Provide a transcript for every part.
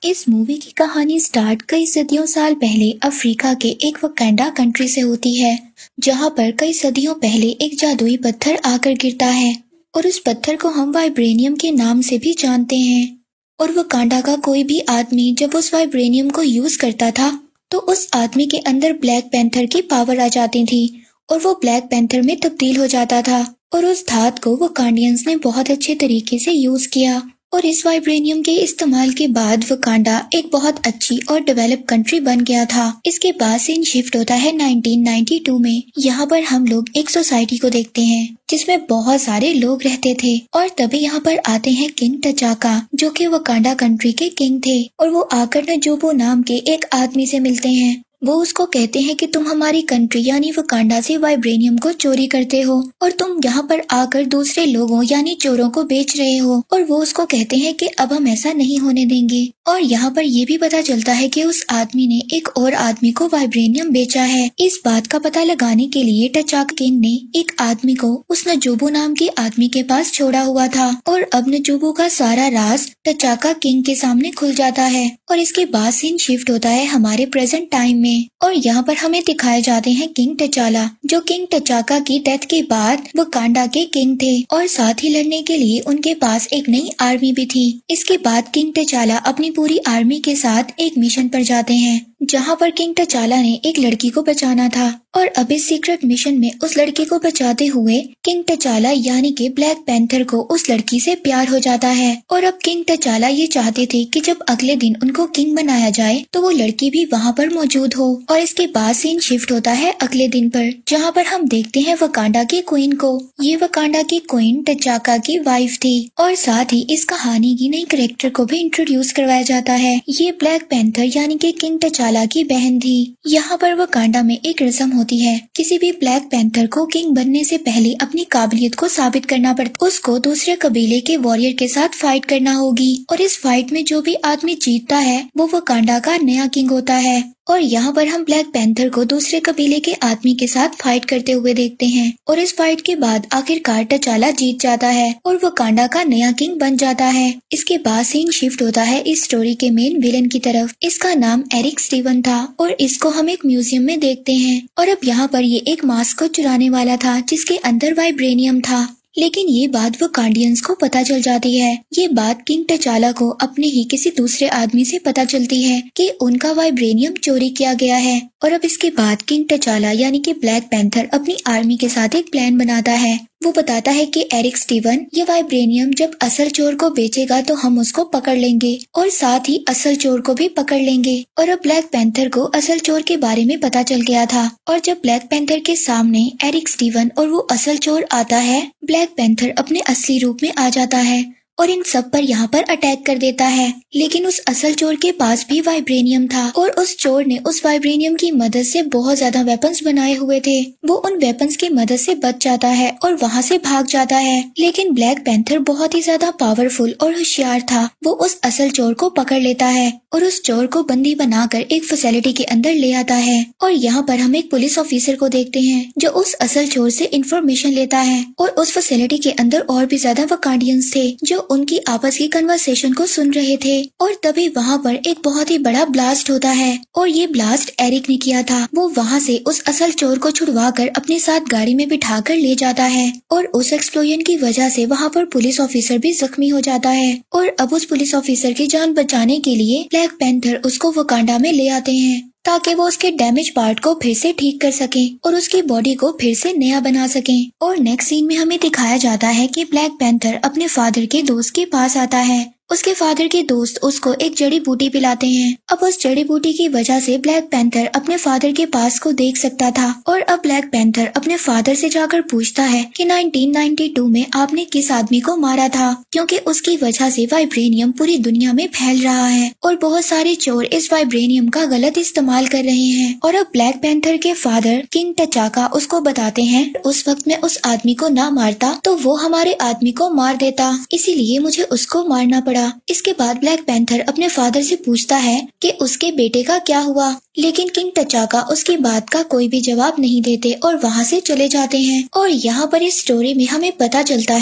इस मूवी की कहानी स्टार्ट कई सदियों साल पहले अफ्रीका के एक वकांडा कंट्री से होती है, जहां पर कई सदियों पहले एक जादुई पत्थर आकर गिरता है और उस पत्थर को हम वाइब्रेनियम के नाम से भी जानते हैं। और वकांडा का कोई भी आदमी जब उस वाइब्रेनियम को यूज करता था तो उस आदमी के अंदर ब्लैक पैंथर की पावर आ जाती थी और वो ब्लैक पैंथर में तब्दील हो जाता था। और उस धात को वकांडियंस ने बहुत अच्छे तरीके से यूज किया और इस वाइब्रेनियम के इस्तेमाल के बाद वकांडा एक बहुत अच्छी और डेवलप कंट्री बन गया था। इसके बाद सीन शिफ्ट होता है 1992 में। यहाँ पर हम लोग एक सोसाइटी को देखते हैं जिसमें बहुत सारे लोग रहते थे और तभी यहाँ पर आते हैं किंग टचाका, जो कि वकांडा कंट्री के किंग थे। और वो आकर नजोबो नाम के एक आदमी से मिलते हैं। वो उसको कहते हैं कि तुम हमारी कंट्री यानी वकांडा से वाइब्रेनियम को चोरी करते हो और तुम यहाँ पर आकर दूसरे लोगों यानी चोरों को बेच रहे हो। और वो उसको कहते हैं कि अब हम ऐसा नहीं होने देंगे। और यहाँ पर ये भी पता चलता है कि उस आदमी ने एक और आदमी को वाइब्रेनियम बेचा है। इस बात का पता लगाने के लिए टचाका किंग ने एक आदमी को उस नजोबो नाम के आदमी के पास छोड़ा हुआ था और अब नजोबो का सारा राज टचाका किंग के सामने खुल जाता है। और इसके बाद सीन शिफ्ट होता है हमारे प्रेजेंट टाइम में और यहाँ पर हमें दिखाए जाते हैं किंग टचाला, जो किंग टचाका की डेथ के बाद वकांडा के किंग थे और साथ ही लड़ने के लिए उनके पास एक नई आर्मी भी थी। इसके बाद किंग टचाला अपनी पूरी आर्मी के साथ एक मिशन पर जाते हैं जहाँ पर किंग टचाला ने एक लड़की को बचाना था। और अब इस सीक्रेट मिशन में उस लड़की को बचाते हुए किंग टचाला यानी कि ब्लैक पैंथर को उस लड़की से प्यार हो जाता है। और अब किंग टचाला ये चाहते थे कि जब अगले दिन उनको किंग बनाया जाए तो वो लड़की भी वहाँ पर मौजूद हो। और इसके बाद सीन शिफ्ट होता है अगले दिन पर, जहाँ पर हम देखते हैं वकांडा की क्वीन को। ये वकांडा की क्वीन टचाका की वाइफ थी और साथ ही इस कहानी की नई कैरेक्टर को भी इंट्रोड्यूस करवाया जाता है। ये ब्लैक पैंथर यानी कि किंग टचाला की बहन थी। यहाँ पर वकांडा में एक रस्म होती है, किसी भी ब्लैक पैंथर को किंग बनने से पहले अपनी काबिलियत को साबित करना पड़ता। उसको दूसरे कबीले के वॉरियर के साथ फाइट करना होगी और इस फाइट में जो भी आदमी जीतता है वो वकांडा का नया किंग होता है। और यहाँ पर हम ब्लैक पैंथर को दूसरे कबीले के आदमी के साथ फाइट करते हुए देखते हैं और इस फाइट के बाद आखिरकार टचाला जीत जाता है और वकांडा का नया किंग बन जाता है। इसके बाद सीन शिफ्ट होता है इस स्टोरी के मेन विलन की तरफ। इसका नाम एरिक स्टीवन था और इसको हम एक म्यूजियम में देखते हैं। और अब यहाँ पर ये एक मास्क को चुराने वाला था जिसके अंदर वाइब्रेनियम था, लेकिन ये बात वकांडियंस को पता चल जाती है। ये बात किंग टचाला को अपने ही किसी दूसरे आदमी से पता चलती है कि उनका वाइब्रेनियम चोरी किया गया है। और अब इसके बाद किंग टचाला यानी कि ब्लैक पैंथर अपनी आर्मी के साथ एक प्लान बनाता है। वो बताता है कि एरिक स्टीवन ये वाइब्रेनियम जब असल चोर को बेचेगा तो हम उसको पकड़ लेंगे और साथ ही असल चोर को भी पकड़ लेंगे। और अब ब्लैक पैंथर को असल चोर के बारे में पता चल गया था और जब ब्लैक पैंथर के सामने एरिक स्टीवन और वो असल चोर आता है, ब्लैक पैंथर अपने असली रूप में आ जाता है और इन सब पर यहाँ पर अटैक कर देता है। लेकिन उस असल चोर के पास भी वाइब्रेनियम था और उस चोर ने उस वाइब्रेनियम की मदद से बहुत ज्यादा वेपन्स बनाए हुए थे। वो उन वेपन्स की मदद से बच जाता है और वहाँ से भाग जाता है। लेकिन ब्लैक पैंथर बहुत ही ज्यादा पावरफुल और होशियार था। वो उस असल चोर को पकड़ लेता है और उस चोर को बंदी बनाकर एक फैसिलिटी के अंदर ले आता है। और यहाँ पर हम एक पुलिस ऑफिसर को देखते हैं जो उस असल चोर से इंफॉर्मेशन लेता है और उस फैसिलिटी के अंदर और भी ज्यादा वकांडियंस थे जो उनकी आपस की कन्वर्सेशन को सुन रहे थे। और तभी वहाँ पर एक बहुत ही बड़ा ब्लास्ट होता है और ये ब्लास्ट एरिक ने किया था। वो वहाँ से उस असल चोर को छुड़वाकर अपने साथ गाड़ी में बिठाकर ले जाता है और उस एक्सप्लोजन की वजह से वहाँ पर पुलिस ऑफिसर भी जख्मी हो जाता है। और अब उस पुलिस ऑफिसर की जान बचाने के लिए ब्लैक पैंथर उसको वकांडा में ले आते हैं ताकि वो उसके डैमेज पार्ट को फिर से ठीक कर सके और उसकी बॉडी को फिर से नया बना सके। और नेक्स्ट सीन में हमें दिखाया जाता है कि ब्लैक पैंथर अपने फादर के दोस्त के पास आता है। उसके फादर के दोस्त उसको एक जड़ी बूटी पिलाते हैं। अब उस जड़ी बूटी की वजह से ब्लैक पैंथर अपने फादर के पास को देख सकता था और अब ब्लैक पैंथर अपने फादर से जाकर पूछता है कि 1992 में आपने किस आदमी को मारा था, क्योंकि उसकी वजह से वाइब्रेनियम पूरी दुनिया में फैल रहा है और बहुत सारे चोर इस वाइब्रेनियम का गलत इस्तेमाल कर रहे हैं। और अब ब्लैक पैंथर के फादर किंग टचाका उसको बताते हैं उस वक्त मैं उस आदमी को ना मारता तो वो हमारे आदमी को मार देता, इसीलिए मुझे उसको मारना पड़ा। इसके बाद ब्लैक पैंथर अपने फादर से पूछता है कि उसके बेटे का क्या हुआ, लेकिन किंग टचाका उसकी बात का कोई भी जवाब नहीं देते और वहाँ से चले जाते हैं। और यहाँ पर इस स्टोरी में हमें पता चलता है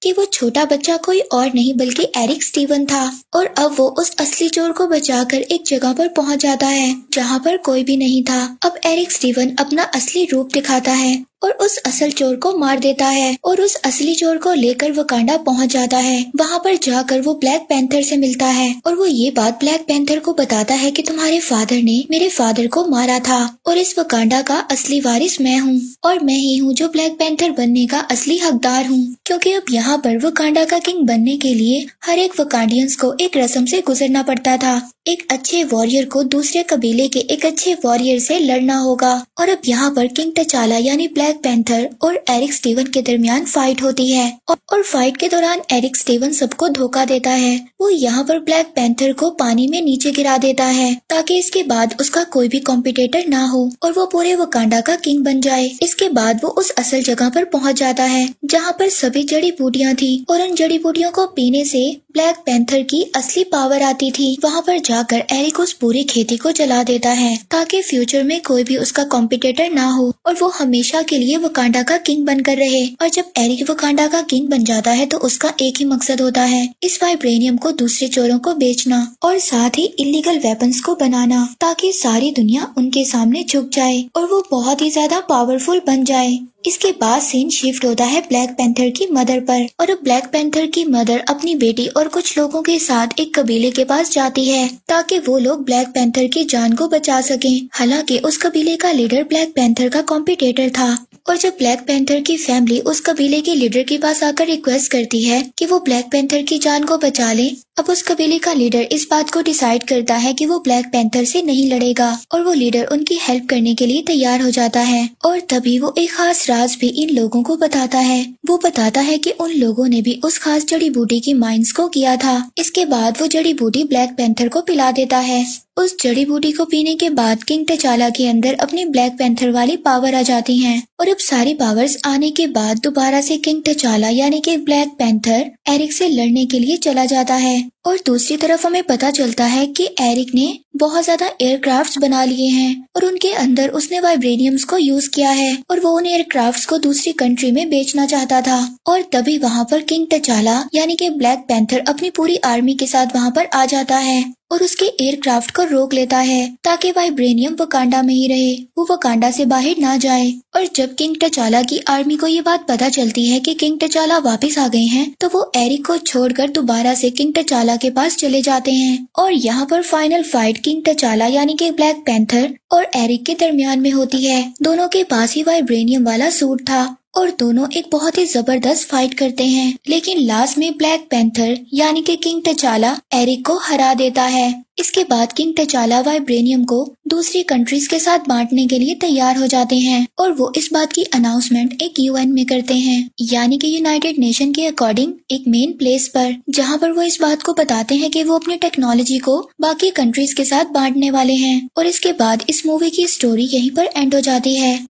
कि वो छोटा बच्चा कोई और नहीं बल्कि एरिक स्टीवन था और अब वो उस असली चोर को बचाकर एक जगह पर पहुंच जाता है जहां पर कोई भी नहीं था। अब एरिक स्टीवन अपना असली रूप दिखाता है और उस असल चोर को मार देता है और उस असली चोर को लेकर वकांडा पहुंच जाता है। वहां पर जाकर वो ब्लैक पैंथर से मिलता है और वो ये बात ब्लैक पैंथर को बताता है कि तुम्हारे फादर ने मेरे फादर को मारा था और इस वकांडा का असली वारिस मैं हूँ और मैं ही हूँ जो ब्लैक पैंथर बनने का असली हकदार हूँ, क्योंकि अब यहाँ पर वकांडा का किंग बनने के लिए हर एक वकांडियंस को एक रस्म से गुजरना पड़ता था। एक अच्छे वॉरियर को दूसरे कबीले के एक अच्छे वॉरियर से लड़ना होगा और अब यहाँ पर किंग तचाला यानी ब्लैक पैंथर और एरिक स्टीवन के दरमियान फाइट होती है और फाइट के दौरान एरिक स्टीवन सबको धोखा देता है। वो यहाँ पर ब्लैक पैंथर को पानी में नीचे गिरा देता है ताकि इसके बाद उसका कोई भी कॉम्पिटिटर ना हो और वो पूरे वकांडा का किंग बन जाए। इसके बाद वो उस असल जगह पर पहुँच जाता है जहाँ पर सभी जड़ी बूटियाँ थी और उन जड़ी बूटियों को पीने से ब्लैक पैंथर की असली पावर आती थी। वहाँ पर जाकर एरिक उस पूरी खेती को जला देता है ताकि फ्यूचर में कोई भी उसका कॉम्पिटिटर ना हो और वो हमेशा के लिए वकांडा का किंग बनकर रहे। और जब एरिक वकांडा का किंग बन जाता है तो उसका एक ही मकसद होता है, इस वाइब्रेनियम को दूसरे चोरों को बेचना और साथ ही इलीगल वेपन्स को बनाना ताकि सारी दुनिया उनके सामने झुक जाए और वो बहुत ही ज्यादा पावरफुल बन जाए। इसके बाद सीन शिफ्ट होता है ब्लैक पैंथर की मदर पर और अब ब्लैक पैंथर की मदर अपनी बेटी और कुछ लोगों के साथ एक कबीले के पास जाती है ताकि वो लोग ब्लैक पैंथर की जान को बचा सकें। हालांकि उस कबीले का लीडर ब्लैक पैंथर का कॉम्पिटिटर था और जब ब्लैक पैंथर की फैमिली उस कबीले के लीडर के पास आकर रिक्वेस्ट करती है कि वो ब्लैक पैंथर की जान को बचा ले, अब उस कबीले का लीडर इस बात को डिसाइड करता है कि वो ब्लैक पैंथर से नहीं लड़ेगा और वो लीडर उनकी हेल्प करने के लिए तैयार हो जाता है। और तभी वो एक खास राज भी इन लोगों को बताता है। वो बताता है कि उन लोगों ने भी उस खास जड़ी बूटी की माइंस को किया था। इसके बाद वो जड़ी बूटी ब्लैक पैंथर को पिला देता है। उस जड़ी बूटी को पीने के बाद किंग तचाला के अंदर अपनी ब्लैक पैंथर वाली पावर आ जाती है और अब सारी पावर्स आने के बाद दोबारा से किंग तचाला यानी कि ब्लैक पैंथर एरिक से लड़ने के लिए चला जाता है। और दूसरी तरफ हमें पता चलता है कि एरिक ने बहुत ज्यादा एयरक्राफ्ट्स बना लिए हैं और उनके अंदर उसने वाइब्रेनियम्स को यूज किया है और वो उन एयरक्राफ्ट्स को दूसरी कंट्री में बेचना चाहता था। और तभी वहाँ पर किंग तचाला यानी कि ब्लैक पैंथर अपनी पूरी आर्मी के साथ वहाँ पर आ जाता है और उसके एयरक्राफ्ट को रोक लेता है ताकि वाइब्रेनियम वकांडा में ही रहे, वो वकांडा से बाहर ना जाए। और जब किंग तचाला की आर्मी को ये बात पता चलती है कि किंग तचाला वापस आ गए हैं तो वो एरिक को छोड़कर दोबारा से किंग तचाला के पास चले जाते हैं। और यहाँ पर फाइनल फाइट किंग तचाला यानी कि ब्लैक पैंथर और एरिक के दरमियान में होती है। दोनों के पास ही वाइब्रेनियम वाला सूट था और दोनों एक बहुत ही जबरदस्त फाइट करते हैं, लेकिन लास्ट में ब्लैक पैंथर यानी कि किंग तचाला एरिक को हरा देता है। इसके बाद किंग तचाला वाइब्रेनियम को दूसरी कंट्रीज के साथ बांटने के लिए तैयार हो जाते हैं और वो इस बात की अनाउंसमेंट एक यूएन में करते हैं यानी कि यूनाइटेड नेशन के अकॉर्डिंग एक मेन प्लेस पर, जहां पर वो इस बात को बताते हैं कि वो अपनी टेक्नोलॉजी को बाकी कंट्रीज के साथ बांटने वाले हैं। और इसके बाद इस मूवी की स्टोरी यहीं पर एंड हो जाती है।